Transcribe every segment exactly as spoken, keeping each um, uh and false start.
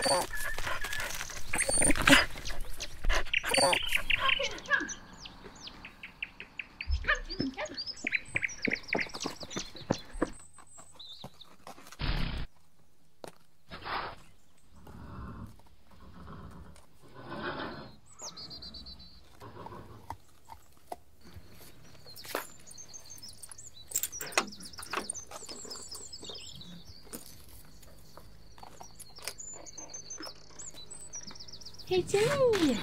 Hey Jenny!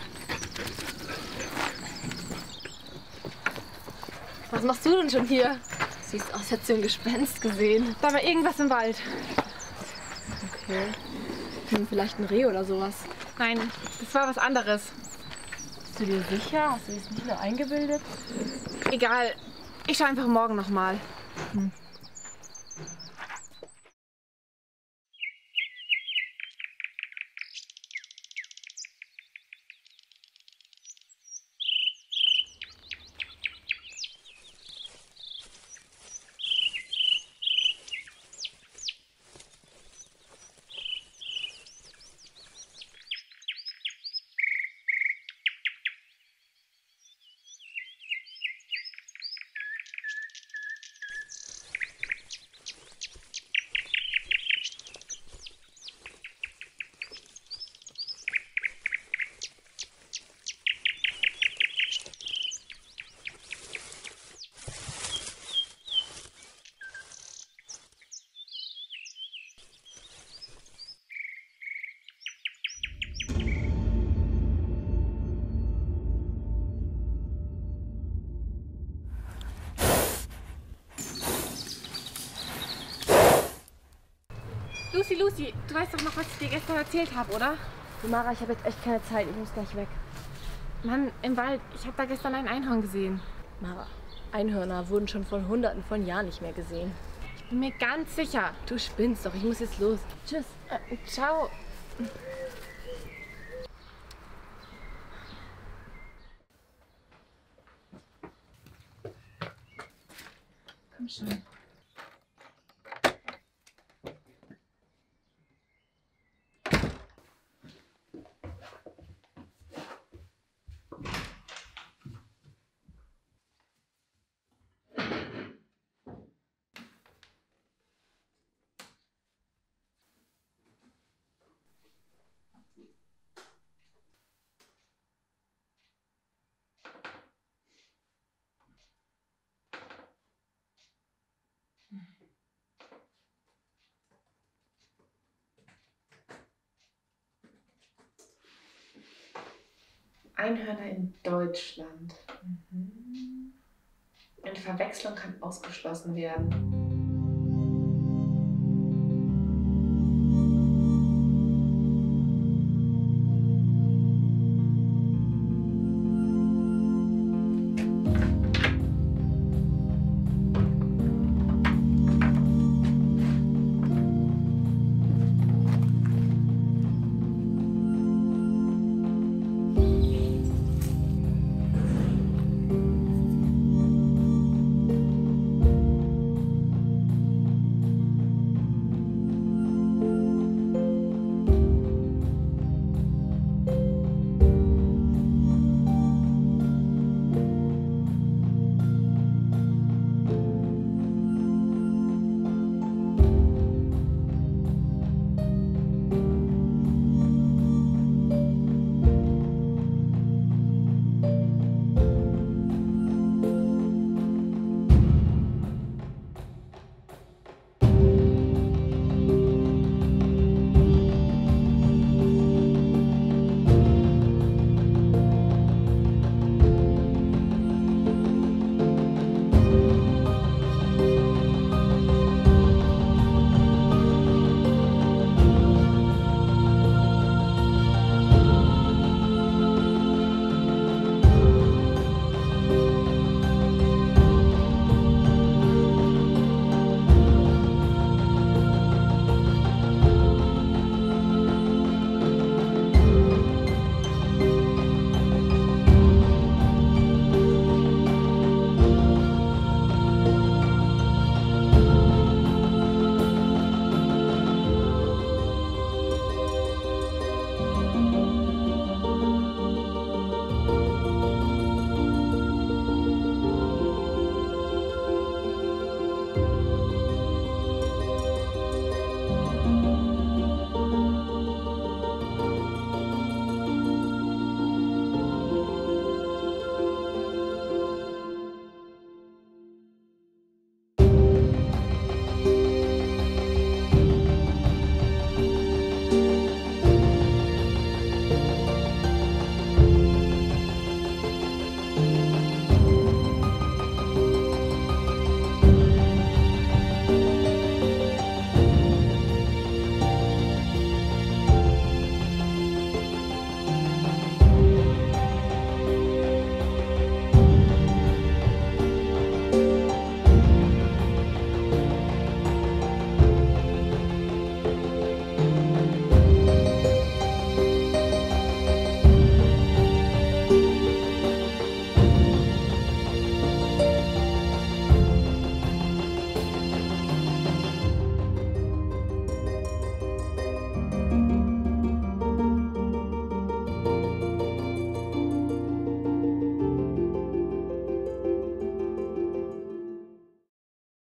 Was machst du denn schon hier? Siehst aus, hättest du ein Gespenst gesehen. Da war irgendwas im Wald. Okay. Hm, vielleicht ein Reh oder sowas. Nein, das war was anderes. Bist du dir sicher? Hast du dich nicht nur eingebildet? Egal, ich schaue einfach morgen nochmal. Hm. Lucy, Lucy, du weißt doch noch, was ich dir gestern erzählt habe, oder? Du Mara, ich habe jetzt echt keine Zeit. Ich muss gleich weg. Mann, im Wald. Ich habe da gestern ein Einhorn gesehen. Mara, Einhörner wurden schon vor hunderten von Jahren nicht mehr gesehen. Ich bin mir ganz sicher. Du spinnst doch. Ich muss jetzt los. Tschüss. Äh, ciao. Komm schon. Einhörner in Deutschland. Mhm. Eine Verwechslung kann ausgeschlossen werden.